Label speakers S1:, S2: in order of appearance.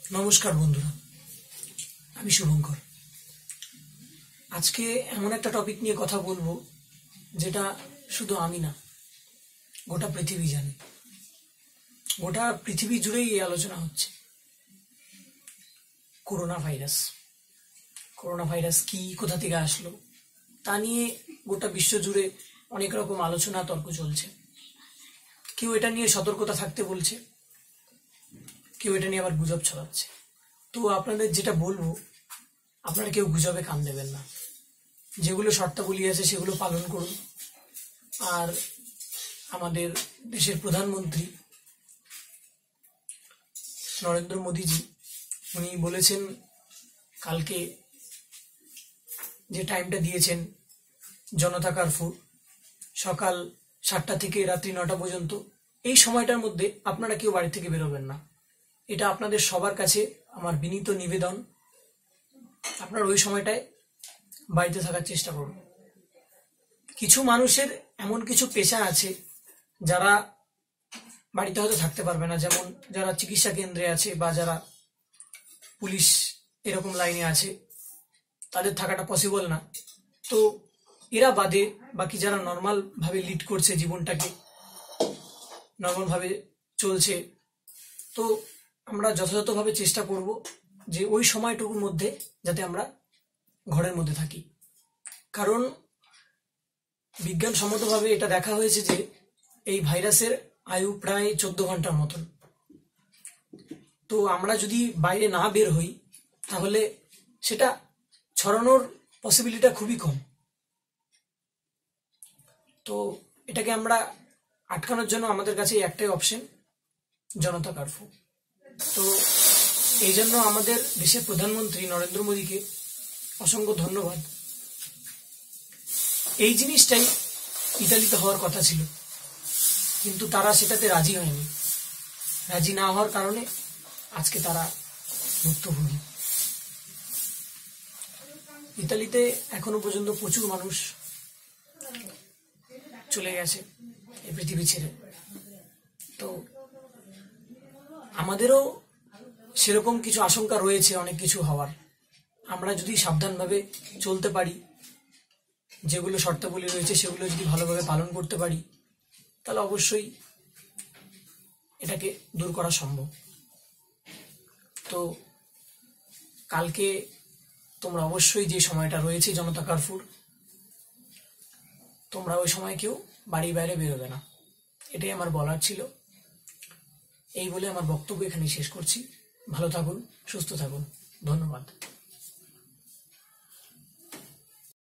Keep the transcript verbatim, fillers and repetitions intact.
S1: নমস্কার বন্ধুরা, আমি শুভঙ্কর। আজকে এমন একটা টপিক নিয়ে কথা বলবো যেটা শুধু আমি না, গোটা পৃথিবী জানে। গোটা পৃথিবী জুড়েই এই আলোচনা হচ্ছে। করোনা ভাইরাস করোনা ভাইরাস কি, কোথা থেকে আসলো, তা নিয়ে গোটা বিশ্ব জুড়ে অনেক রকম আলোচনা তর্ক চলছে। কেউ এটা নিয়ে সতর্কতা থাকতে বলছে, কেউ এটা নিয়ে আবার গুজব ছড়াচ্ছে। তো আপনাদের যেটা বলবো, আপনারা কেউ গুজবে কান দেবেন না। যেগুলো শর্তাবলী আছে সেগুলো পালন করুন। আর আমাদের দেশের প্রধানমন্ত্রী নরেন্দ্র মোদীজি উনি বলেছেন, কালকে যে টাইমটা দিয়েছেন জনতা কারফিউ, সকাল সাতটা থেকে রাত্রি নটা পর্যন্ত, এই সময়টার মধ্যে আপনারা কেউ বাড়ি থেকে বেরোবেন না। এটা আপনাদের সবার কাছে আমার বিনীত নিবেদন। আপনারা ওই সময়টায় বাড়িতে থাকার চেষ্টা করুন। কিছু মানুষের এমন কিছু পেশা আছে যারা বাড়িতে হয়তো থাকতে পারবে না, যেমন যারা চিকিৎসা কেন্দ্রে আছে বা যারা পুলিশ এরকম লাইনে আছে, তাদের থাকাটা পসিবল না। তো এরা বাদে বাকি যারা নর্মাল ভাবে লিড করছে জীবনটাকে, নর্মাল ভাবে চলছে, তো আমরা যথাযথভাবে চেষ্টা করব যে ওই সময়টুকুর মধ্যে যাতে আমরা ঘরের মধ্যে থাকি। কারণ বিজ্ঞানসম্মতভাবে এটা দেখা হয়েছে যে এই ভাইরাসের আয়ু প্রায় চোদ্দ ঘন্টার মতন। তো আমরা যদি বাইরে না বের হই তাহলে সেটা ছড়ানোর পসিবিলিটিটা খুবই কম। তো এটাকে আমরা আটকানোর জন্য আমাদের কাছে একটাই অপশন, জনতা কারফিউ। তো এই জন্য আমাদের দেশের প্রধানমন্ত্রী নরেন্দ্র মোদীকে অসংখ্য ধন্যবাদ। এই জিনিসটাই ইতালিতে হওয়ার কথা ছিল, কিন্তু তারা সেটাতে রাজি হয়নি। রাজি না হওয়ার কারণে আজকে তারা ভুক্তভোগী। ইতালিতে এখনো পর্যন্ত প্রচুর মানুষ চলে গেছে এই পৃথিবী ছেড়ে। তো আমাদেরও সেরকম কিছু আশঙ্কা রয়েছে অনেক কিছু হওয়ার। আমরা যদি সাবধানভাবে চলতে পারি, যেগুলো শর্তাবলী রয়েছে সেগুলো যদি ভালোভাবে পালন করতে পারি, তাহলে অবশ্যই এটাকে দূর করা সম্ভব। তো কালকে তোমরা অবশ্যই যে সময়টা রয়েছে জনতা কারফিউর, তোমরা ওই সময় কেউ বাড়ির বাইরে বেরোবে না, এটাই আমার বলার ছিল। এই বলে আমার বক্তব্য এখানে শেষ করছি। ভালো থাকুন, সুস্থ থাকুন, ধন্যবাদ।